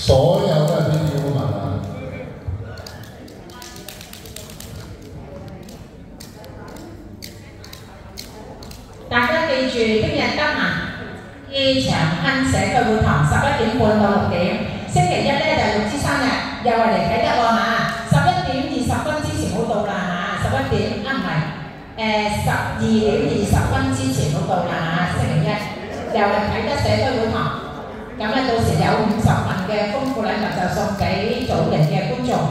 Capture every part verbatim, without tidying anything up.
所有嘅 Pretty Woman 啊！ 大家記住，聽日得閒機場亨社區會堂十一點半到六點。星期一咧就六之生日，又係嚟睇得喎嚇。十一點二十分之前好到啦嚇，十一點啊唔係，誒十二點二十分之前好到啦嚇。星期一又係睇得社區會堂。 咁咧，到時有五十份嘅豐富禮物就送俾組型嘅觀眾。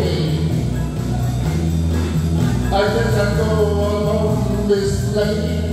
I guess I go along this lane.